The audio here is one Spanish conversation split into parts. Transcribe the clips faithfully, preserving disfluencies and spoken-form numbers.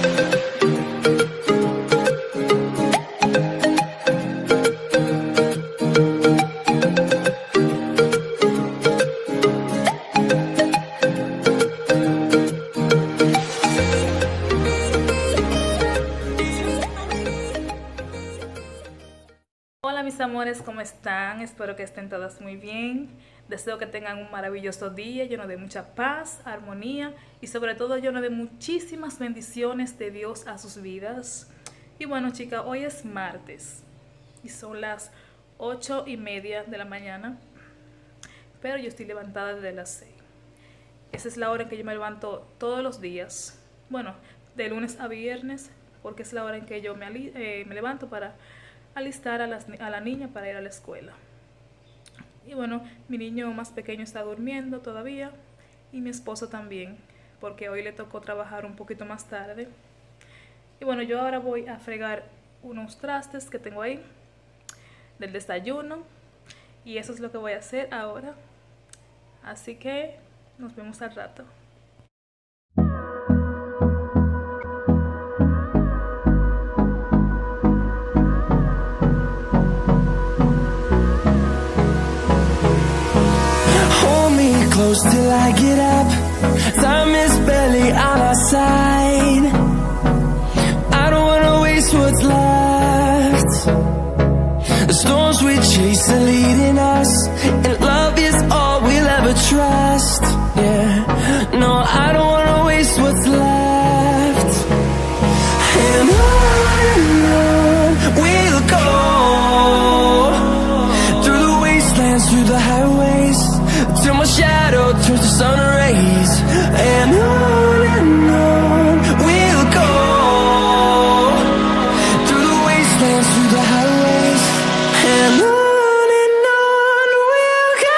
Mis amores, ¿cómo están? Espero que estén todas muy bien. Deseo que tengan un maravilloso día lleno de mucha paz, armonía y sobre todo lleno de muchísimas bendiciones de Dios a sus vidas. Y bueno, chicas, hoy es martes y son las ocho y media de la mañana, pero yo estoy levantada desde las seis. Esa es la hora en que yo me levanto todos los días, bueno, de lunes a viernes, porque es la hora en que yo me, eh, me levanto para alistar a, las, a la niña para ir a la escuela. Y bueno, mi niño más pequeño está durmiendo todavía y mi esposo también, porque hoy le tocó trabajar un poquito más tarde. Y bueno, yo ahora voy a fregar unos trastes que tengo ahí del desayuno y eso es lo que voy a hacer ahora. Así que nos vemos al rato. Close till I get up. Time is barely on our side. I don't wanna waste what's left. The storms we chase are leading us, and love is all we'll ever trust. Yeah, no, I don't wanna waste what's left. And on and on we'll go, through the wastelands, through the highways, till my shadow turns to sun rays. And on and on we'll go, through the wastelands, through the highways. And on and on we'll go.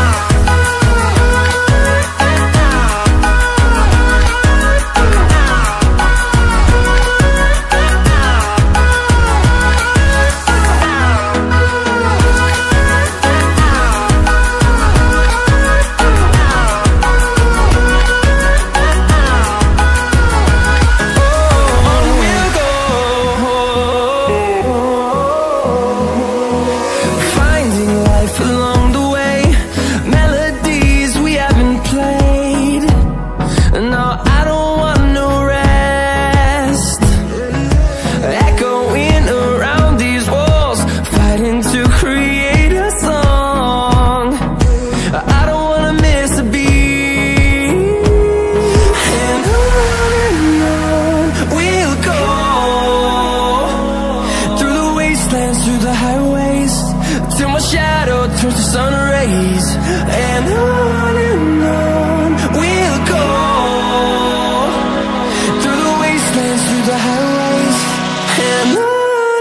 Through the highways, till my shadow turns to sun rays. And on and on we'll go, through the wastelands, through the highways. And on.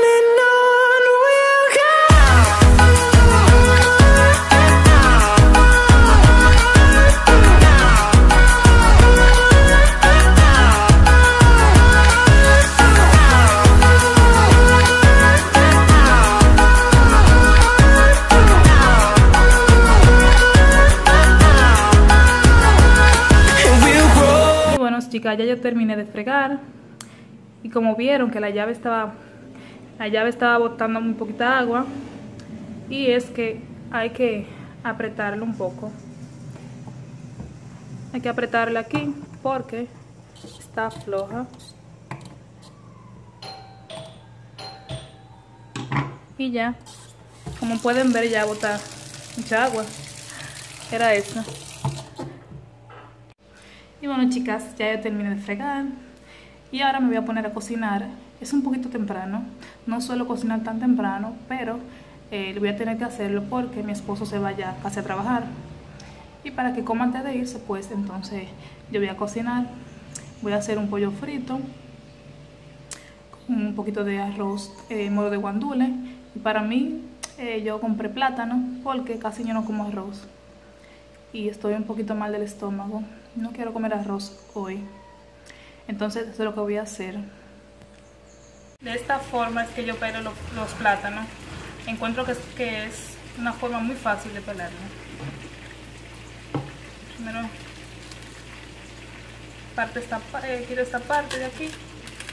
Chicas, ya yo terminé de fregar y como vieron que la llave estaba la llave estaba botando un poquito de agua, y es que hay que apretarlo un poco, hay que apretarla aquí porque está floja. Y ya, como pueden ver, ya bota mucha agua, era eso. Y bueno, chicas, ya yo terminé de fregar y ahora me voy a poner a cocinar. Es un poquito temprano, no suelo cocinar tan temprano, pero eh, voy a tener que hacerlo porque mi esposo se vaya casi a trabajar. Y para que coma antes de irse, pues entonces yo voy a cocinar. Voy a hacer un pollo frito con un poquito de arroz eh, modo de guandule. Y para mí, eh, yo compré plátano porque casi yo no como arroz y estoy un poquito mal del estómago. No quiero comer arroz hoy. Entonces eso es lo que voy a hacer. De esta forma es que yo pelo los, los plátanos. Encuentro que es, que es una forma muy fácil de pelarlo. Primero parte esta, eh, quiero esta parte de aquí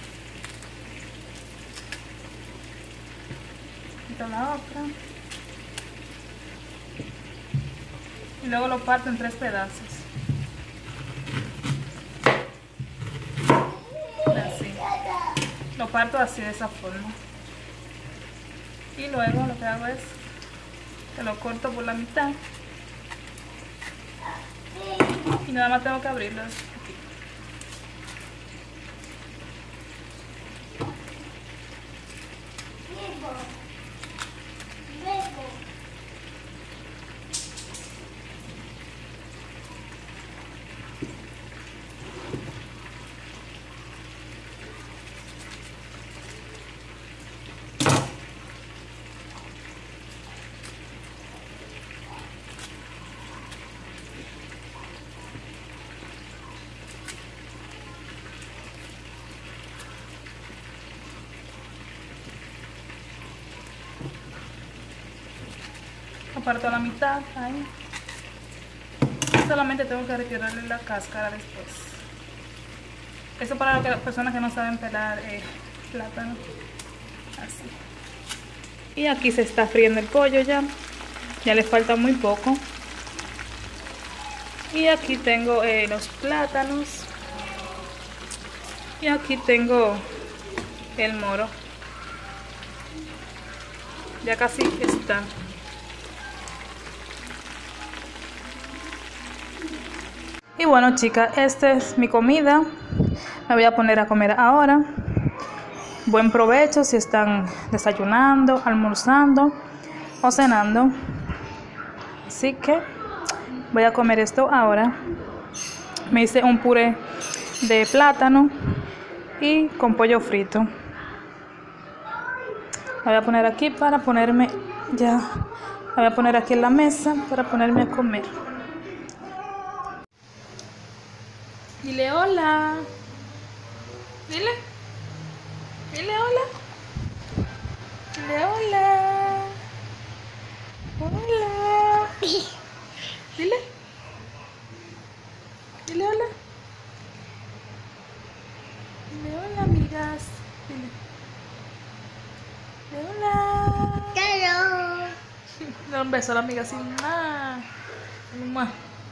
parto la otra. Y luego lo parto en tres pedazos. Así. Lo parto así, de esa forma. Y luego lo que hago es que lo corto por la mitad. Y nada más tengo que abrirlo aquí. Parto a la mitad, ahí. Solamente tengo que retirarle la cáscara después. Eso para las personas que no saben pelar eh, plátano. Así. Y aquí se está friendo el pollo ya. Ya le falta muy poco. Y aquí tengo eh, los plátanos. Y aquí tengo el moro. Ya casi está. Y bueno, chicas, esta es mi comida. Me voy a poner a comer ahora. Buen provecho si están desayunando, almorzando o cenando. Así que voy a comer esto ahora. Me hice un puré de plátano y con pollo frito. La voy a poner aquí para ponerme ya. La voy a poner aquí en la mesa para ponerme a comer. Dile hola. Dile. Dile hola. Dile hola. Hola. Dile. Dile hola. Dile hola, amigas. Dile. Dile hola. Hello. Dale un beso a la amiga así. ¡Mua! ¡Mua!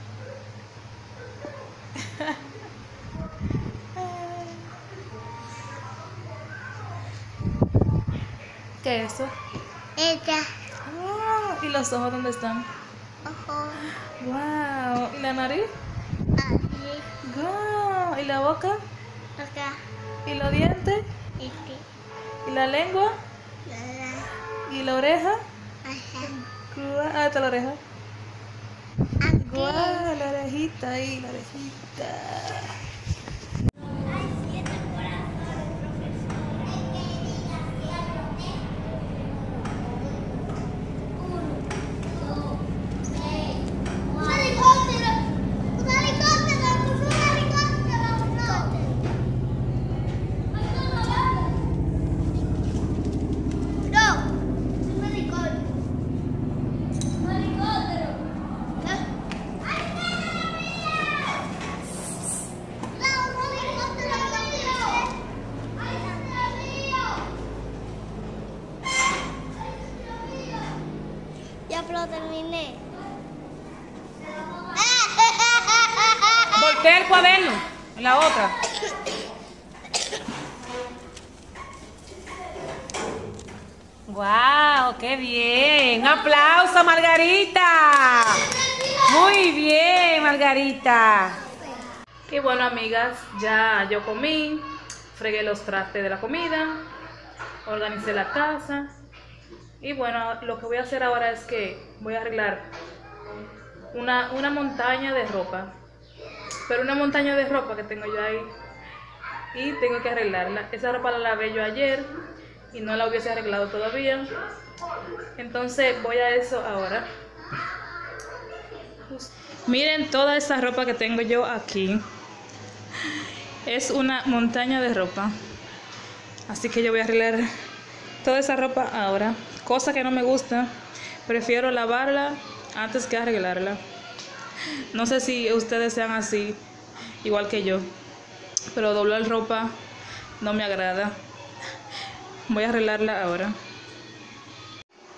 ¿Qué es eso? Ella. Oh, ¿y los ojos dónde están? Ojo. Wow. ¿Y la nariz? Aquí. Wow. ¿Y la boca? Acá. ¿Y los dientes? Este. ¿Y la lengua? La. ¿Y la oreja? Ajá. Guau. Ah, está la oreja. Aquí. Guau, la orejita ahí, la orejita. Ya lo terminé. Voltea el cuaderno en la otra. ¡Wow! ¡Qué bien! ¡Un aplauso, Margarita! Muy bien, Margarita. Y bueno, amigas, ya yo comí, fregué los trastes de la comida, organicé la casa. Y bueno, lo que voy a hacer ahora es que voy a arreglar una, una montaña de ropa. Pero una montaña de ropa que tengo yo ahí. Y tengo que arreglarla. Esa ropa la lavé yo ayer y no la hubiese arreglado todavía. Entonces voy a eso ahora. Miren toda esa ropa que tengo yo aquí. Es una montaña de ropa. Así que yo voy a arreglar toda esa ropa ahora. Cosa que no me gusta. Prefiero lavarla antes que arreglarla. No sé si ustedes sean así, igual que yo. Pero doblar ropa no me agrada. Voy a arreglarla ahora.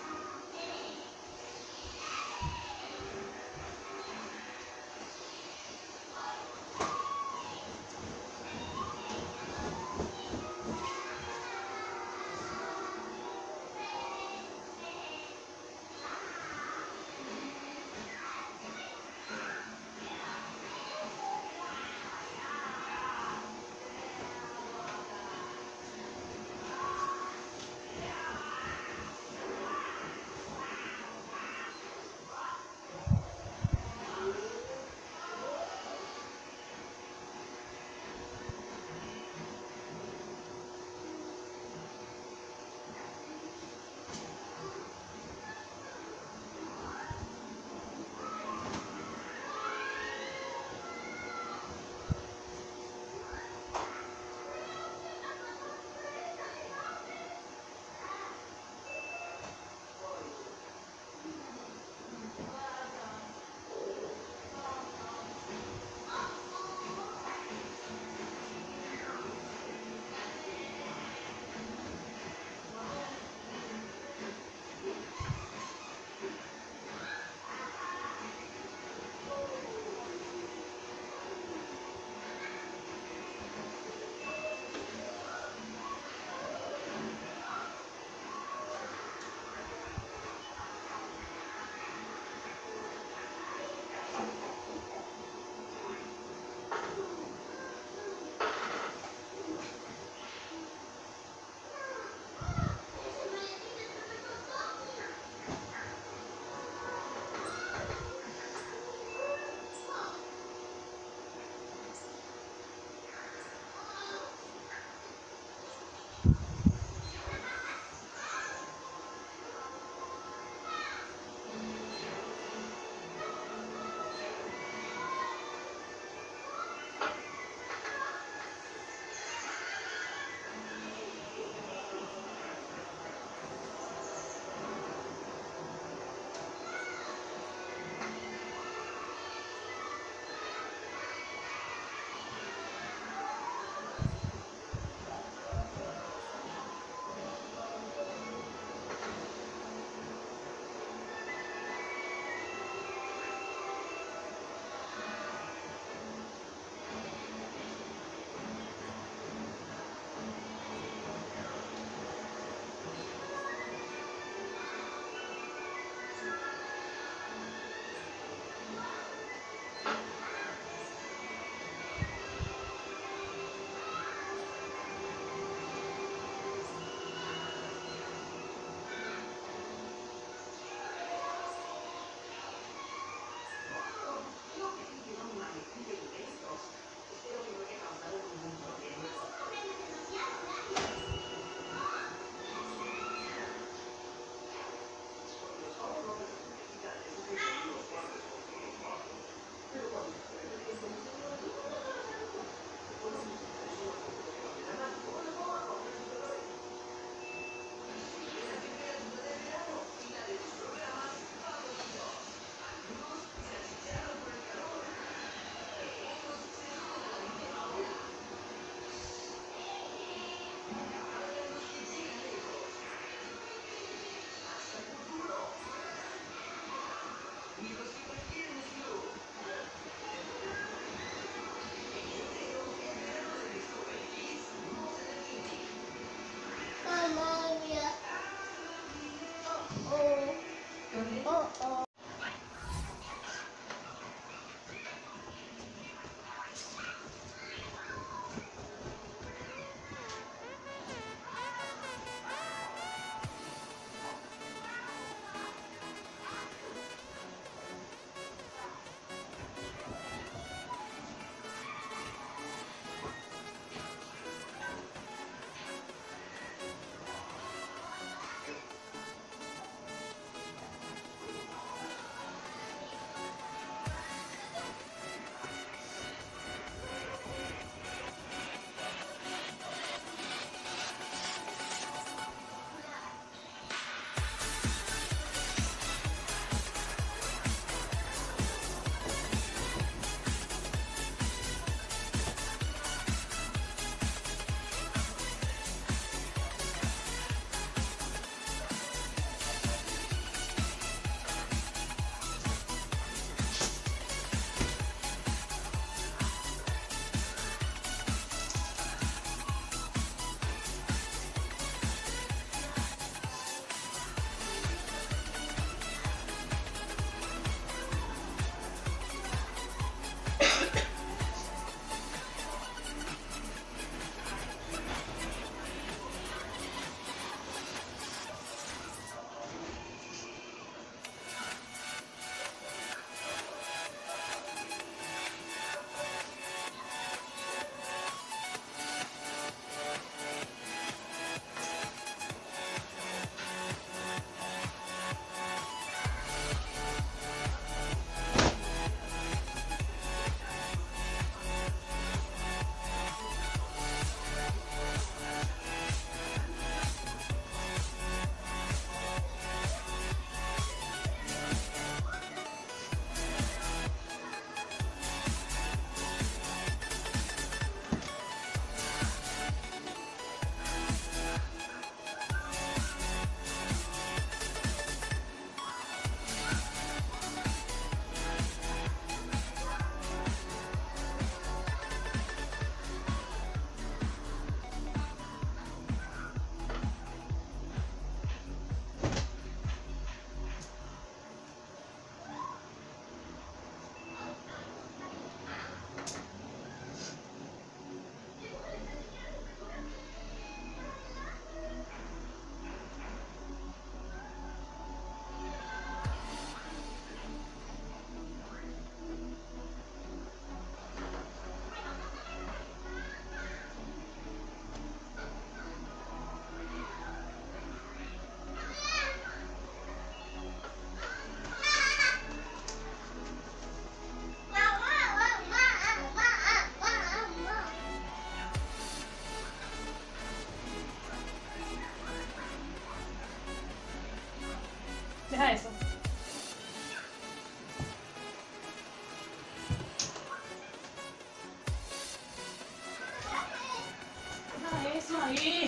eso ahí?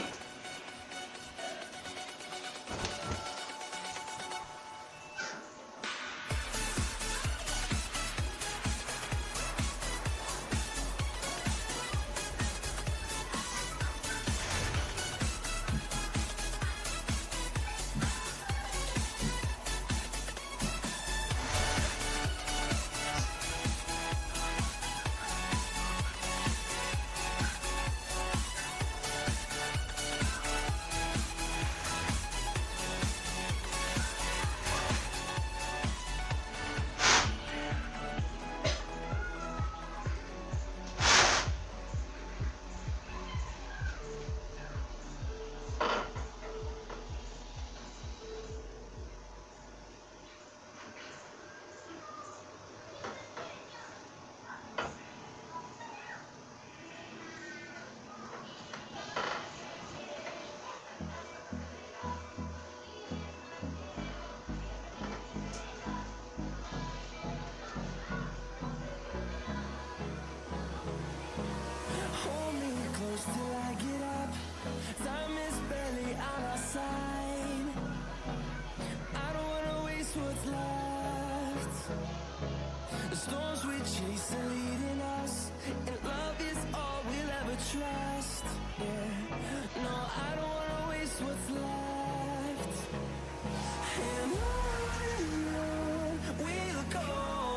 Hold me close till I get up. Time is barely on our side. I don't wanna waste what's left. The storms we chase are leading us, and love is all we'll ever trust. Yeah, no, I don't wanna waste what's left. And on we'll go,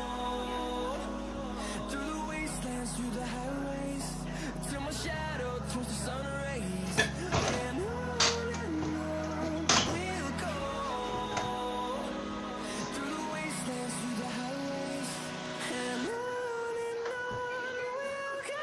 through the wastelands, through the highways, till my shadow turns to sun rays. And on and on we'll go, through the wastelands, through the highways, and on and on we'll go.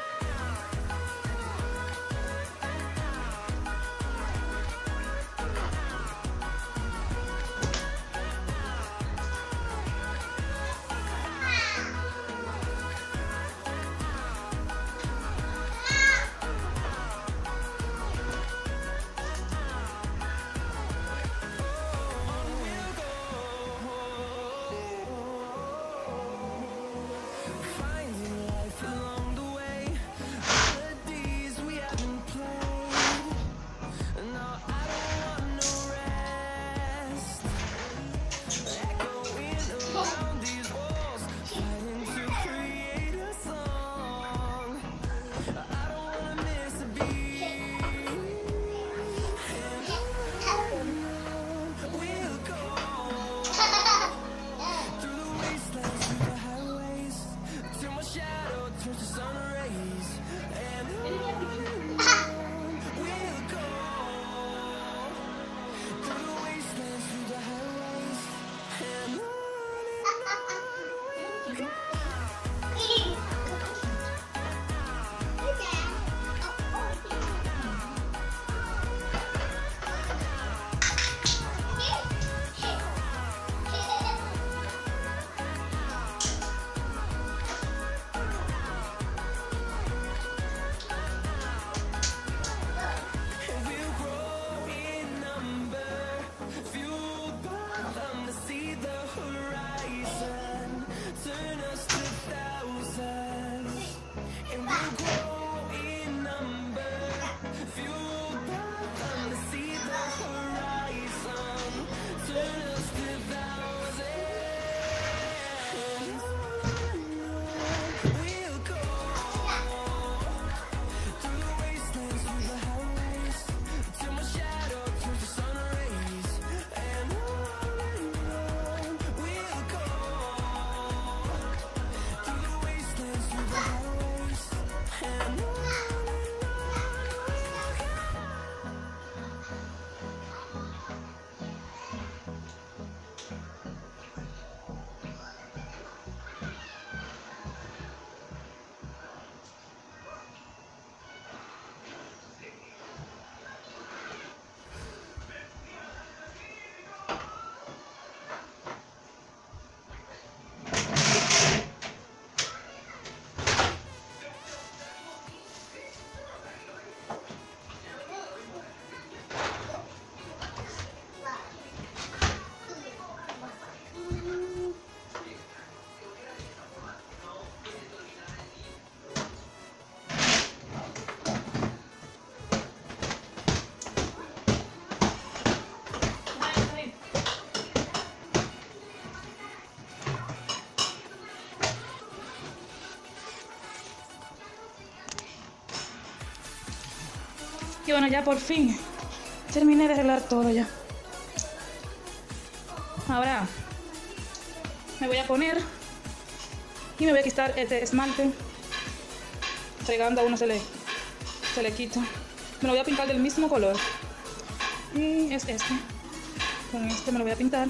Y bueno, ya por fin terminé de arreglar todo ya. Ahora me voy a poner y me voy a quitar este esmalte. Fregando a uno se le, se le quita. Me lo voy a pintar del mismo color. Y es este. Con este me lo voy a pintar.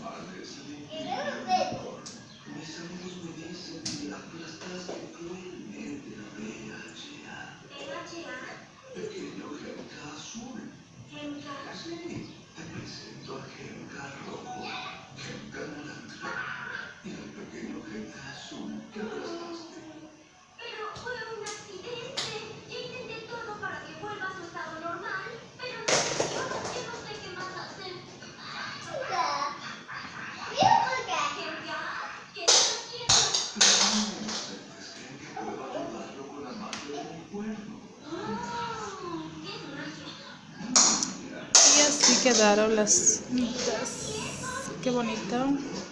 Y así quedaron las mitas. Qué bonita.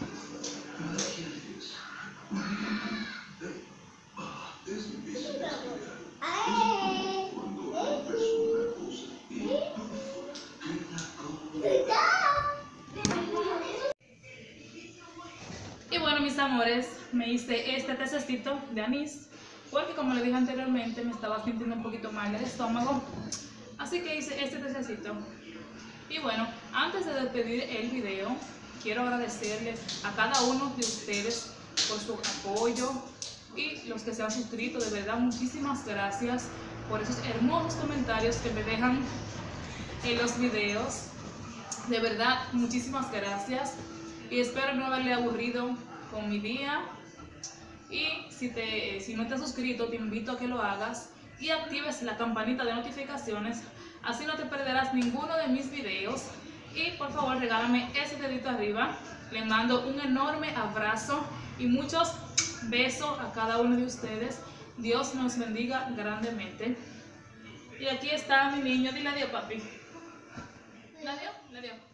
Y bueno, mis amores, me hice este tececito de anís porque, como les dije anteriormente, me estaba sintiendo un poquito mal del estómago, así que hice este tececito. Y bueno, antes de despedir el video, quiero agradecerles a cada uno de ustedes por su apoyo y los que se han suscrito. De verdad, muchísimas gracias por esos hermosos comentarios que me dejan en los videos. De verdad, muchísimas gracias. Y espero no haberle aburrido con mi día. Y si, te, si no te has suscrito, te invito a que lo hagas y actives la campanita de notificaciones. Así no te perderás ninguno de mis videos. Y por favor, regálame ese dedito arriba. Les mando un enorme abrazo y muchos besos a cada uno de ustedes. Dios nos bendiga grandemente. Y aquí está mi niño. Dile adiós, papi. ¿Le dio? ¿Le dio?